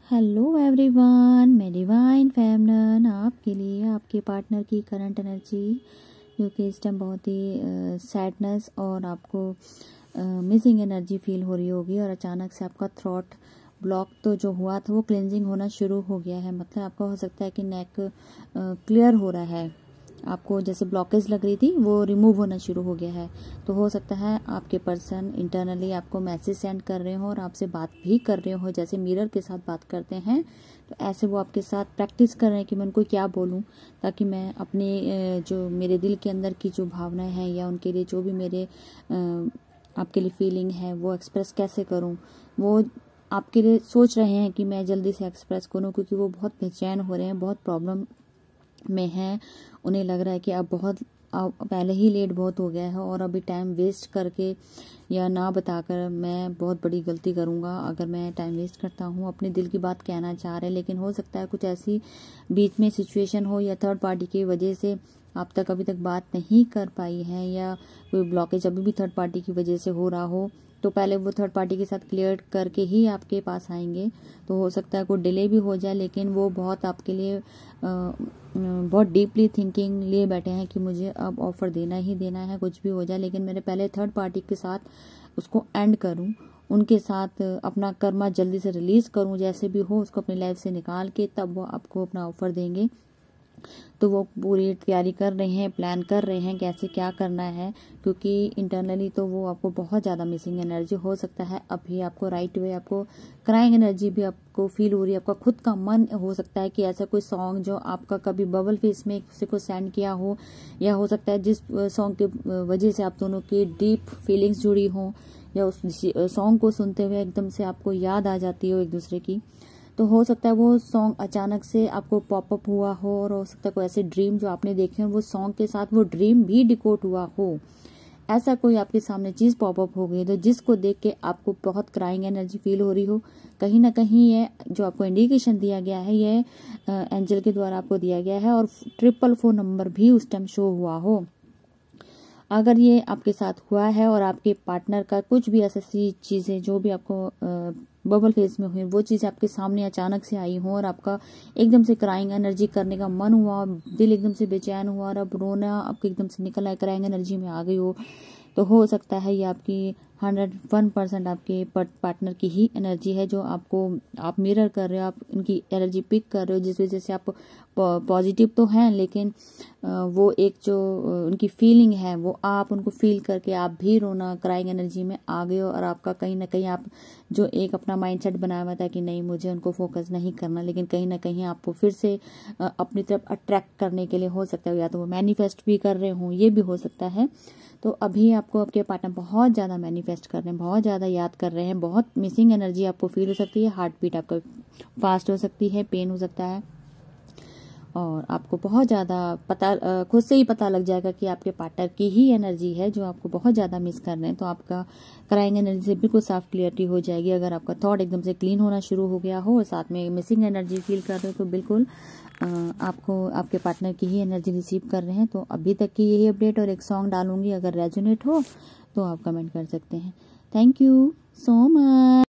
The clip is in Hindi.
हेलो एवरीवन, मैं डिवाइन फेमनन आपके लिए आपके पार्टनर की करंट एनर्जी जो कि इस टाइम बहुत ही सैडनेस और आपको मिसिंग एनर्जी फील हो रही होगी। और अचानक से आपका थ्रोट ब्लॉक तो जो हुआ था वो क्लेंजिंग होना शुरू हो गया है। मतलब आपका हो सकता है कि नेक क्लियर हो रहा है, आपको जैसे ब्लॉकेज लग रही थी वो रिमूव होना शुरू हो गया है। तो हो सकता है आपके पर्सन इंटरनली आपको मैसेज सेंड कर रहे हो और आपसे बात भी कर रहे हो, जैसे मिरर के साथ बात करते हैं। तो ऐसे वो आपके साथ प्रैक्टिस कर रहे हैं कि मैं उनको क्या बोलूं, ताकि मैं अपने जो मेरे दिल के अंदर की जो भावनाएं हैं या उनके लिए जो भी मेरे आपके लिए फीलिंग है वो एक्सप्रेस कैसे करूं। वो आपके लिए सोच रहे हैं कि मैं जल्दी से एक्सप्रेस करूं, क्योंकि वो बहुत बेचैन हो रहे हैं, बहुत प्रॉब्लम में हैं। उन्हें लग रहा है कि अब पहले ही लेट बहुत हो गया है और अभी टाइम वेस्ट करके या ना बताकर मैं बहुत बड़ी गलती करूंगा अगर मैं टाइम वेस्ट करता हूं। अपने दिल की बात कहना चाह रहे हैं, लेकिन हो सकता है कुछ ऐसी बीच में सिचुएशन हो या थर्ड पार्टी की वजह से आप तक अभी तक बात नहीं कर पाई है, या कोई ब्लॉकेज अभी भी थर्ड पार्टी की वजह से हो रहा हो। तो पहले वो थर्ड पार्टी के साथ क्लियर करके ही आपके पास आएंगे। तो हो सकता है कोई डिले भी हो जाए, लेकिन वो बहुत आपके लिए बहुत डीपली थिंकिंग लिए बैठे हैं कि मुझे अब ऑफर देना ही देना है, कुछ भी हो जाए लेकिन मेरे पहले थर्ड पार्टी के साथ उसको एंड करूं, उनके साथ अपना कर्मा जल्दी से रिलीज करूं, जैसे भी हो उसको अपनी लाइफ से निकाल के तब वो आपको अपना ऑफर देंगे। तो वो पूरी तैयारी कर रहे हैं, प्लान कर रहे हैं कैसे क्या करना है, क्योंकि इंटरनली तो वो आपको बहुत ज़्यादा मिसिंग एनर्जी हो सकता है। अभी आपको राइट वे आपको क्राइंग एनर्जी भी आपको फील हो रही है। आपका खुद का मन हो सकता है कि ऐसा कोई सॉन्ग जो आपका कभी बबल फेस में किसी को सेंड किया हो, या हो सकता है जिस सॉन्ग के वजह से आप दोनों की डीप फीलिंग्स जुड़ी हों, या उस सॉन्ग को सुनते हुए एकदम से आपको याद आ जाती हो एक दूसरे की। तो हो सकता है वो सॉन्ग अचानक से आपको पॉपअप हुआ हो, और हो सकता है कोई ऐसे ड्रीम जो आपने देखे हो वो सॉन्ग के साथ वो ड्रीम भी डिकोड हुआ हो। ऐसा कोई आपके सामने चीज पॉपअप हो गई तो जिसको देख के आपको बहुत क्राइंग एनर्जी फील हो रही हो। कहीं ना कहीं ये जो आपको इंडिकेशन दिया गया है ये एंजल के द्वारा आपको दिया गया है, और 444 नंबर भी उस टाइम शो हुआ हो। अगर ये आपके साथ हुआ है और आपके पार्टनर का कुछ भी ऐसी चीजें जो भी आपको बबल फेस में हुई वो चीज आपके सामने अचानक से आई हो और आपका एकदम से क्राइंग एनर्जी करने का मन हुआ, दिल एकदम से बेचैन हुआ और अब रोना आपके एकदम से निकल आए, क्राइंग एनर्जी में आ गई हो हो सकता है ये आपकी 101% आपके पार्टनर की ही एनर्जी है, जो आप मिरर कर रहे हो, आप इनकी एनर्जी पिक कर रहे हो, जिस वजह से आप पॉजिटिव तो हैं, लेकिन वो एक जो उनकी फीलिंग है वो आप उनको फील करके आप भी रोना क्राइंग एनर्जी में आ गए हो। और आपका कहीं ना कहीं आप जो एक अपना माइंडसेट बनाया हुआ था कि नहीं मुझे उनको फोकस नहीं करना, लेकिन कहीं ना कहीं आपको फिर से अपनी तरफ अट्रैक्ट करने के लिए हो सकता है, या तो वो मैनिफेस्ट भी कर रहे हों, ये भी हो सकता है। तो अभी आपको आपके पार्टनर बहुत ज़्यादा मैनिफेस्ट कर रहे हैं, बहुत ज़्यादा याद कर रहे हैं, बहुत मिसिंग एनर्जी आपको फील हो सकती है, हार्ट बीट आपका फास्ट हो सकती है, पेन हो सकता है, और आपको बहुत ज़्यादा खुद से ही पता लग जाएगा कि आपके पार्टनर की ही एनर्जी है जो आपको बहुत ज़्यादा मिस कर रहे हैं। तो आपका क्राइंग एनर्जी से बिल्कुल साफ क्लियरिटी हो जाएगी। अगर आपका थॉट एकदम से क्लीन होना शुरू हो गया हो और साथ में मिसिंग एनर्जी फील कर रहे हो तो बिल्कुल आपको आपके पार्टनर की ही एनर्जी रिसीव कर रहे हैं। तो अभी तक की यही अपडेट, और एक सॉन्ग डालूंगी, अगर रेजोनेट हो तो आप कमेंट कर सकते हैं। Thank you so much.